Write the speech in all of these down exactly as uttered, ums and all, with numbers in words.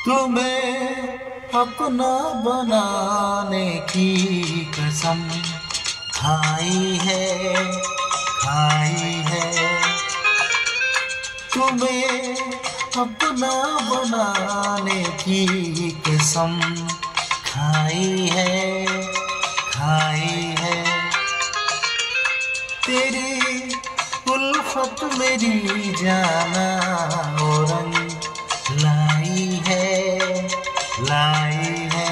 तुम्हें अपना बनाने की कसम खाई है खाई है। तुम्हें अपना बनाने की कसम खाई है खाई है। तेरी उल्फत मेरी जाना और रंग लाई है लाई है।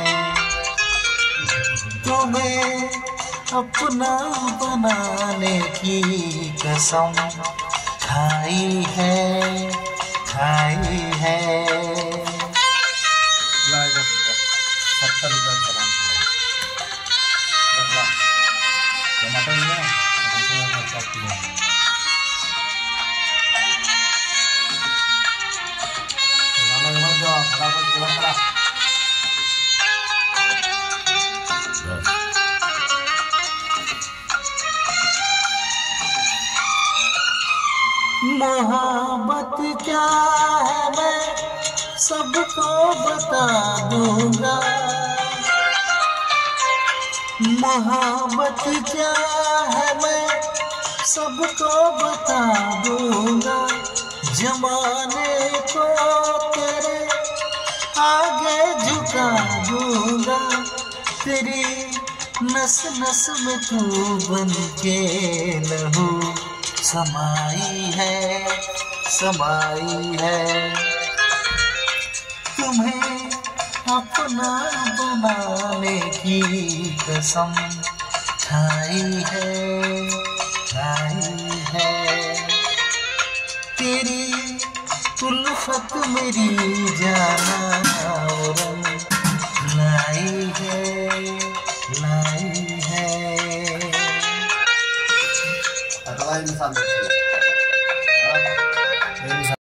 तुम्हें अपना बनाने की कसम खाई है खाई है। मोहब्बत क्या है मैं सबको बता दूंगा। मोहब्बत क्या है मैं सबको बता दूंगा। जमाने को तेरे आगे झुका दूंगा। तेरी नस नस में तू बन के लहू समाई है समाई है। तुम्हें अपना बनाने की कसम खाई है खाई है। तेरी उल्फत मेरी जाना और लाई है लाई है।